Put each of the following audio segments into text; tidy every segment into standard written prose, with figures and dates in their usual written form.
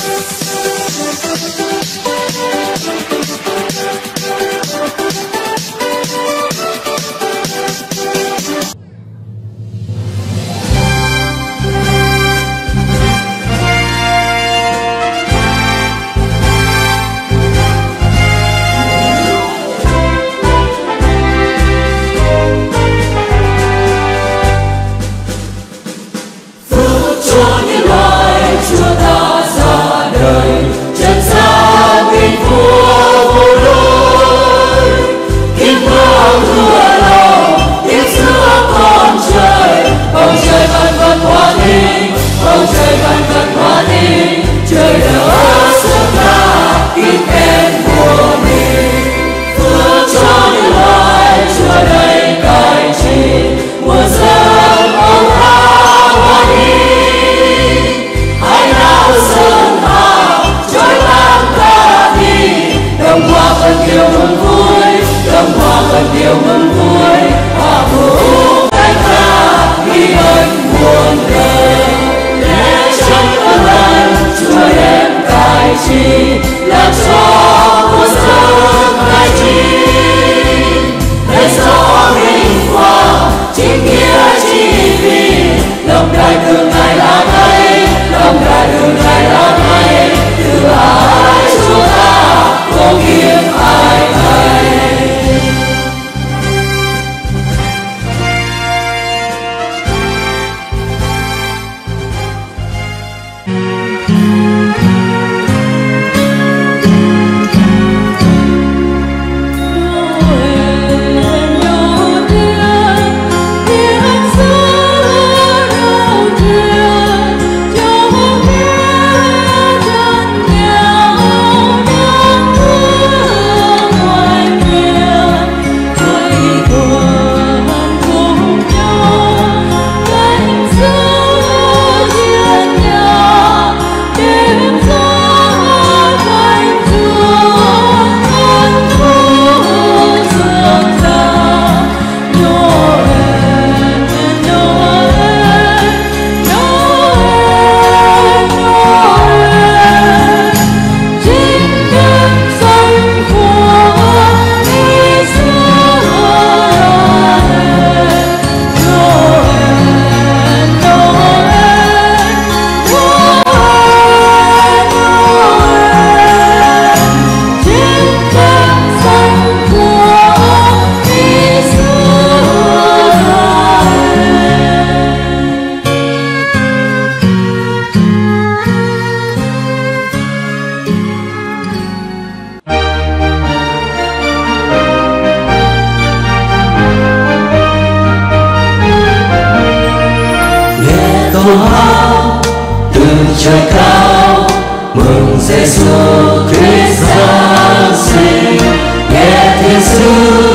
từ trời cao mừng Giêsu Christ Giáng sinh, nghe thiên sứ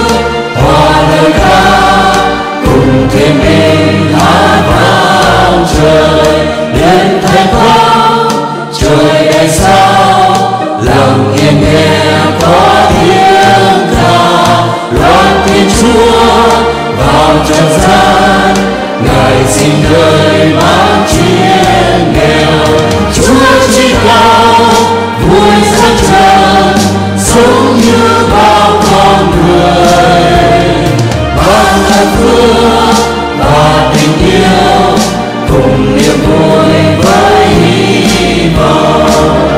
hòa lời ca cùng thiên binh hát vang trời, lên thanh vang trời đầy sao lòng yên nghe có tiếng ca, loan Thiên Chúa vào trần gian, Ngài xin đời mang chiến nghèo. Chúa chỉ cao vui dân trần, sống như bao con người, ban ơn phước và tình yêu cùng niềm vui với hy vọng.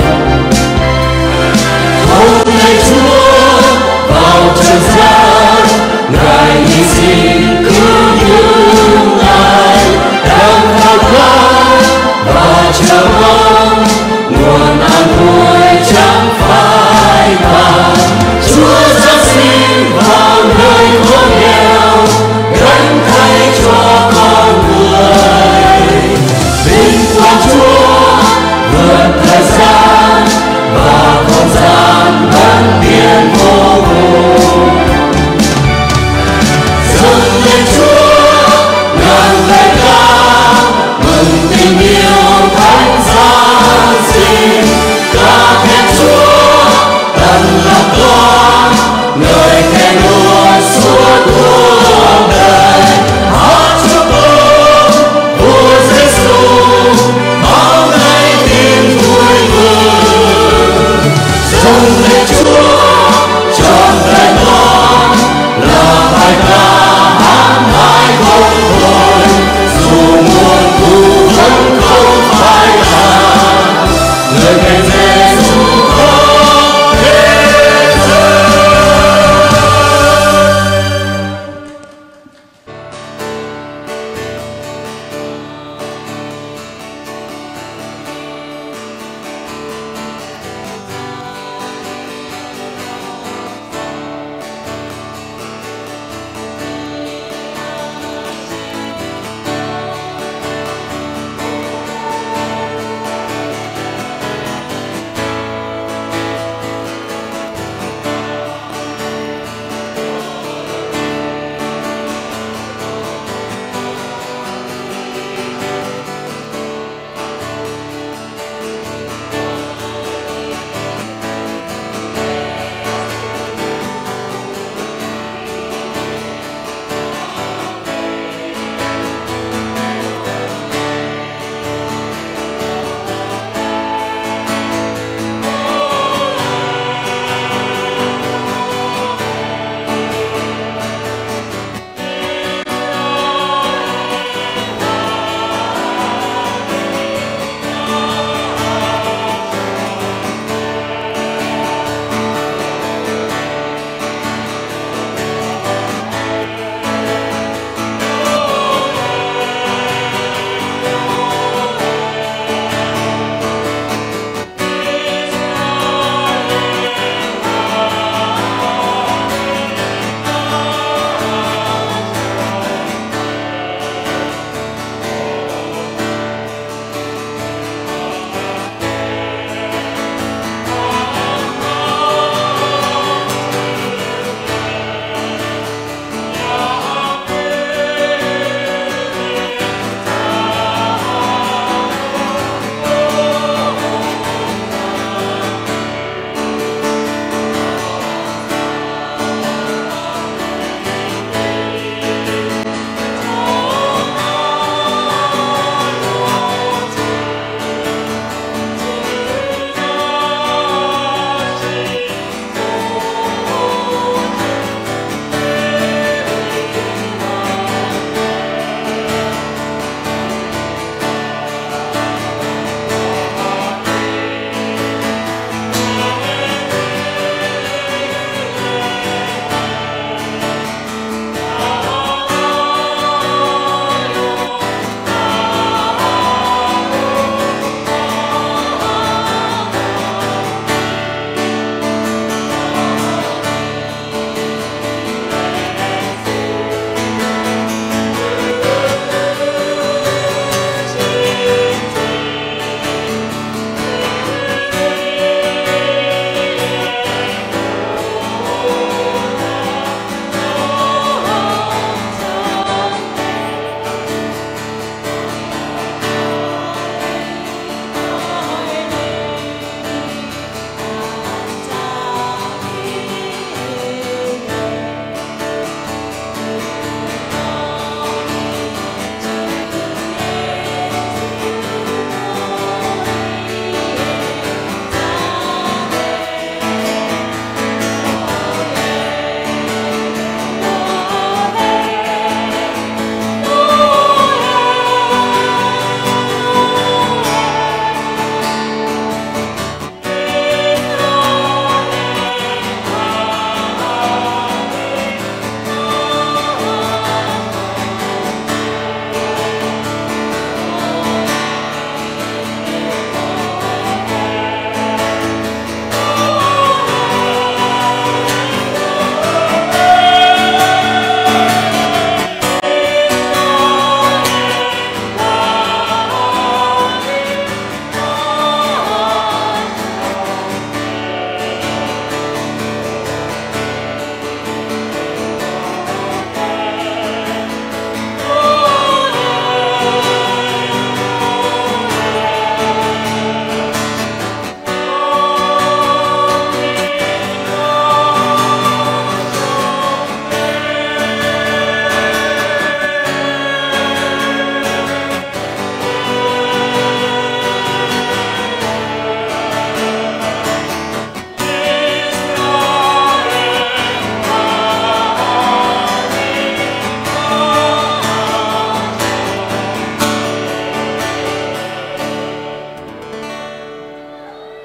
Hôm nay Chúa vào trần gian, Ngài hy sinh cứu những ai đang khao khát và chờ mong nguồn an vui chẳng phai tàn. Chúa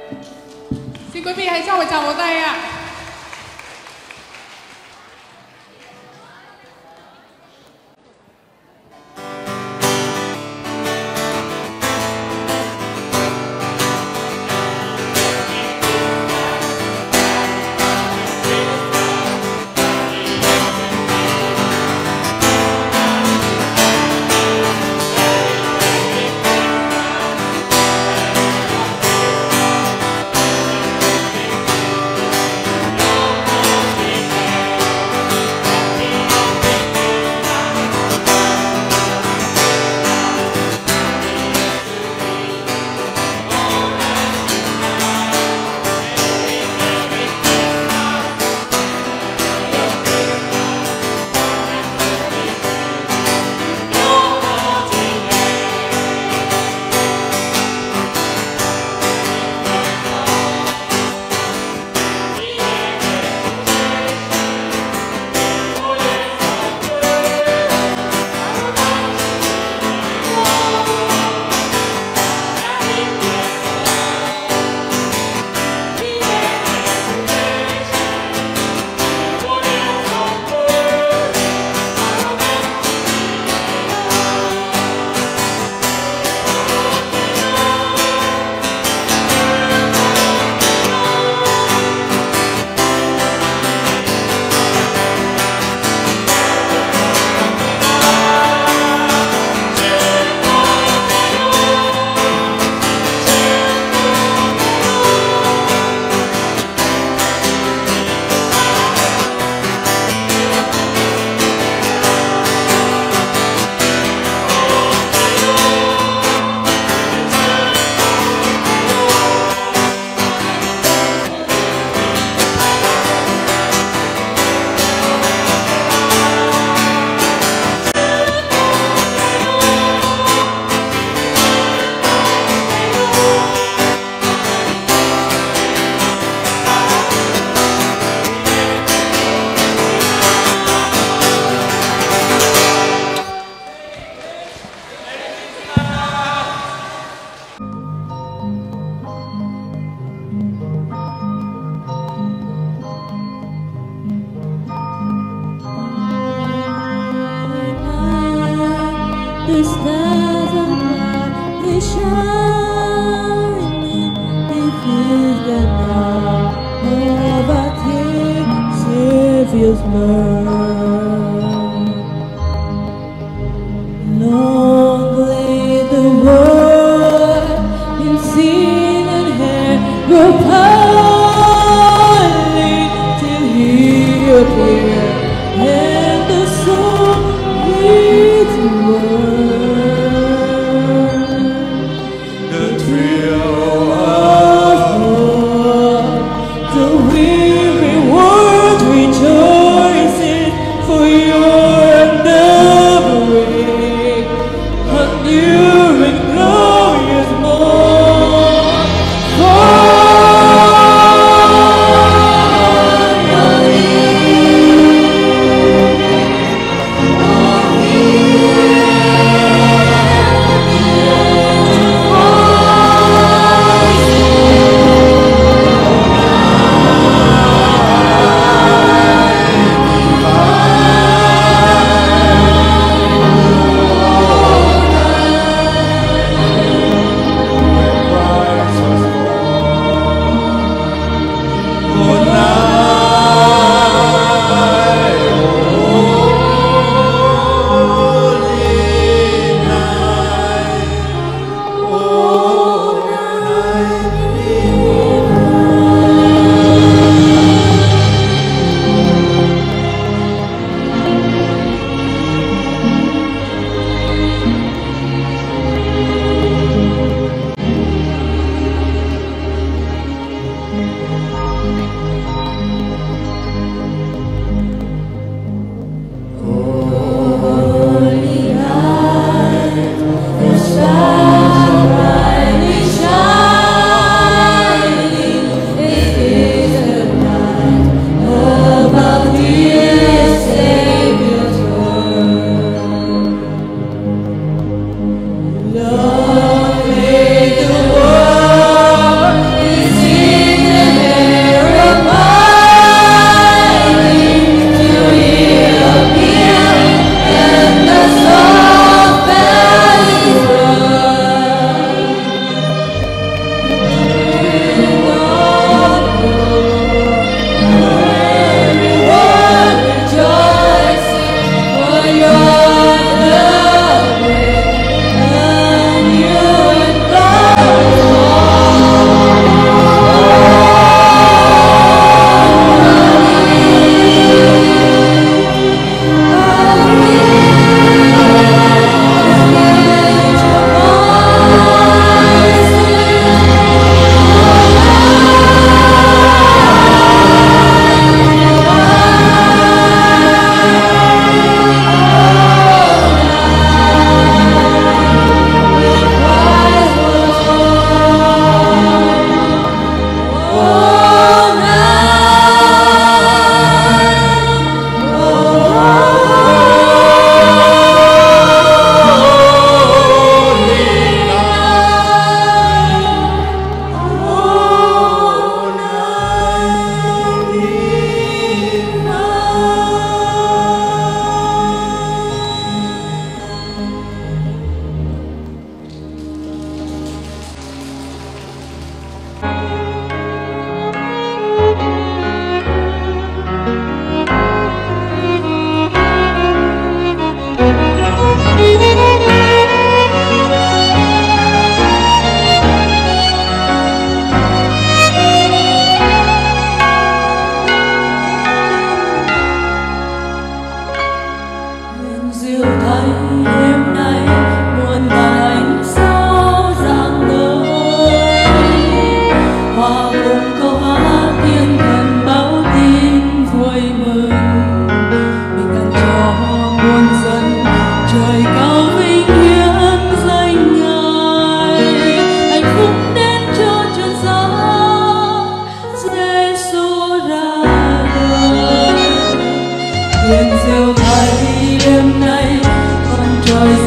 Xin quý vị hãy cho một tràng vỗ tay ạ. The stars are brightly shining, it is the night of our King Savior's birth. Long lay the world in sin and error pining, till He appeared and the soul needs the word.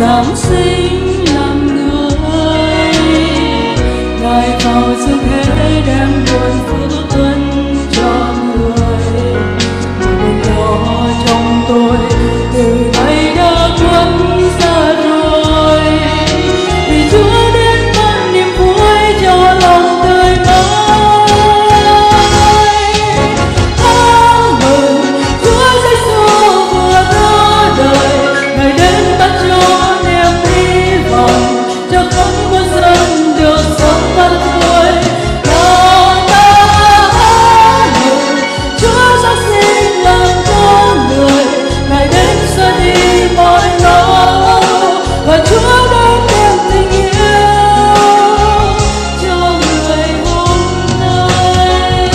Giáng sinh làm người, Ngài vào dương thế đem nguồn phước ân cho người. Buồn lo trong tôi từ nay đã quấn xa rồi, vì Chúa đến mang niềm vui cho lòng tươi mới. Ta mừng Chúa Giêsu vừa ra đời, Ngài đến ban cho niềm hy vọng cho không muôn dân được sống an vui. Nào ta mừng Chúa Giáng sinh làm con người, Ngài đến xóa đi mọi lo, và Chúa đã đem tình yêu cho người hôm nay.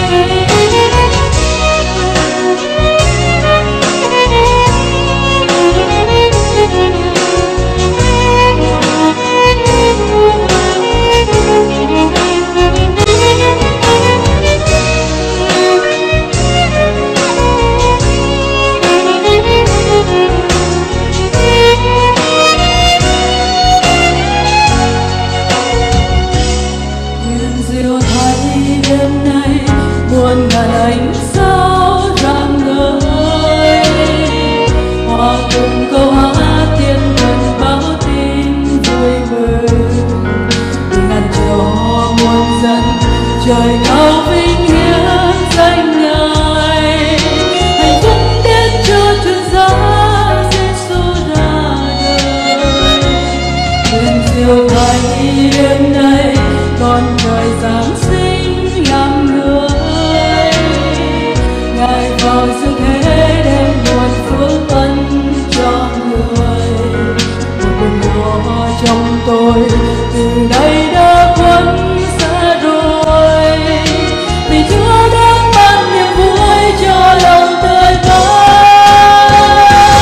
Nguyện diệu thay đêm nay muôn ngàn ánh sao rạng ngời, hòa cùng câu hát thiên thần báo tin vui mừng. Ngàn cho muôn dân trời cao vinh hiến danh Ngài, hạnh phúc đến cho Chúa Giáng Giêsu ra đời. Nguyện diệu thay đêm nay con trời Giáng sinh làm người, Ngài vào dương thế đem nguồn phước ân cho người. Một buồn lo trong tôi từ đây đã quấn xa rồi, vì Chúa đã ban niềm vui cho lòng tươi mới.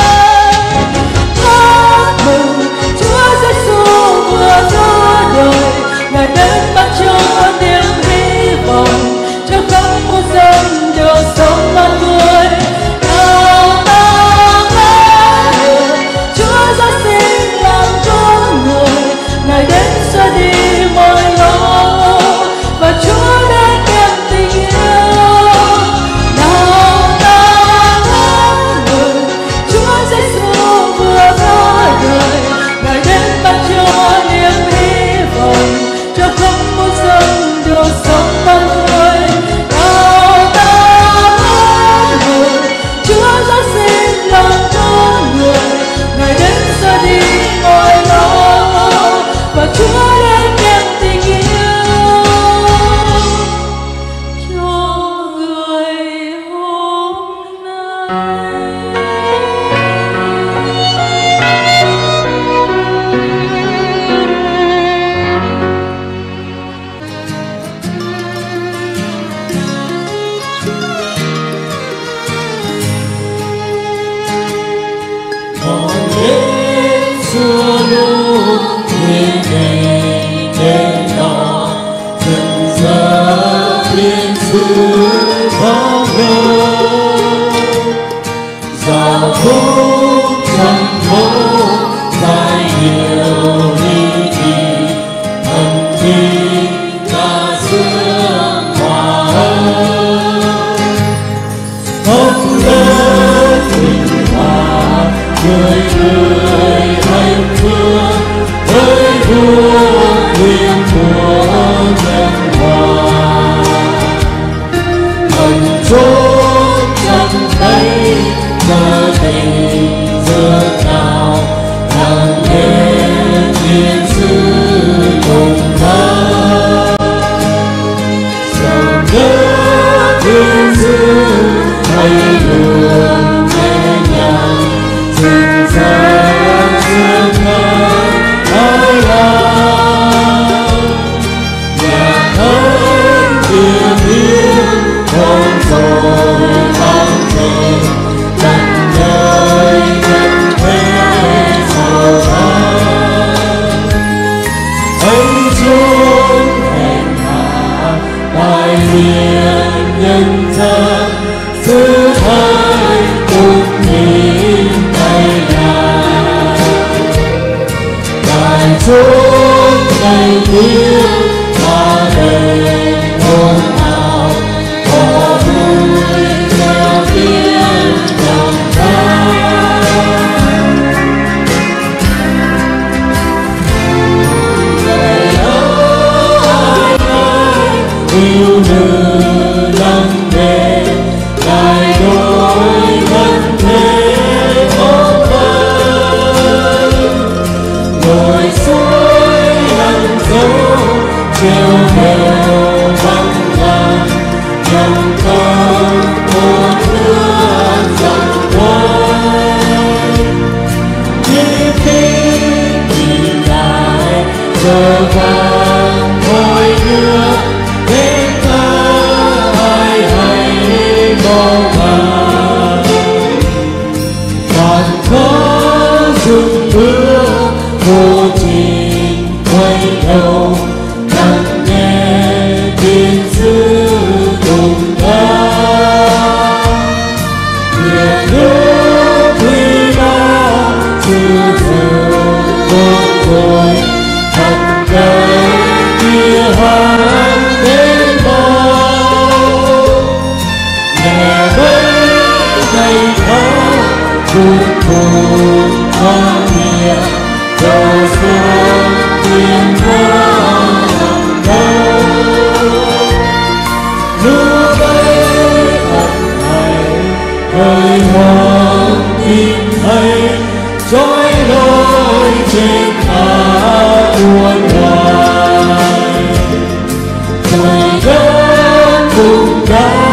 Hát mừng Chúa Giêsu vừa ra đời, Ngài đến ban cho niềm hy vọng cho khắp muôn dân được sống an vui. Nào ta hát mừng Chúa Giáng sinh làm con người, Ngài đến xóa đi mọi lo, và Chúa đã đem tình yêu. Nào ta hát mừng Chúa Giêsu vừa ra đời, Ngài đến ban cho niềm hy vọng cho khắp muôn dân được sống an vui. Nào ta hát mừng Chúa Giáng sinh làm con người, Ngài đến xóa đi mọi lo, và Chúa đã đem tình yêu cho người hôm nay. Con đến xưa lúc thiên ngày trên đó, dần dần thiên sứ bao ngơ, giao khúc trăm thốt dài nhiều ly kỳ, thần thi ca sương hòa ơi. Không lớn bình hòa người người hạnh phúc với vua quyền của nhân hòa. Thần chốn trong tay cơ tình giờ nào làm nên thiên sứ cùng ta. Dòng đất thiên sứ thay đường nhẹ nhàng, dần dần sương ngân ai làm. Nhà thánh thiêng liêng con rồi thăng lên, tận nơi nhân thế giàu sang. Hãy chốn hèn hạ tại miền nhân gian, giữ thái tục nhìn tay đàn. nữ lắng nghe Ngài đôi thân thế ôm ơi ngồi suối ân dấu treo mèo vắng làng nhằm thơm một lứa dòng quay như khi nhìn lại giờ vàng ngôi nước đến ta ai hãy mong màng còn có rừng mưa vô tình quay đầu lắng nghe tin dữ đùng đá nguyện ước quý báu chưa giờ một rồi thật cái kia hát đến bao mẹ bấy ngày thơ buồn buồn hoa mía đầu xuống tìm hoa nằm đâu lúa bấy thật hay hơi hoang tìm thấy trôi nổi trên thả buồn hoài trời đất cùng đau